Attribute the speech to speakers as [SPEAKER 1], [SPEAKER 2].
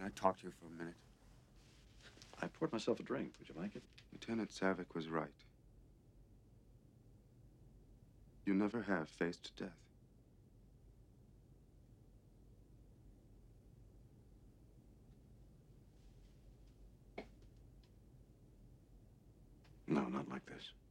[SPEAKER 1] I talk to you for a minute?
[SPEAKER 2] I poured myself a drink. Would you like it?
[SPEAKER 1] Lieutenant Savick was right. You never have faced death.
[SPEAKER 2] No, not like this.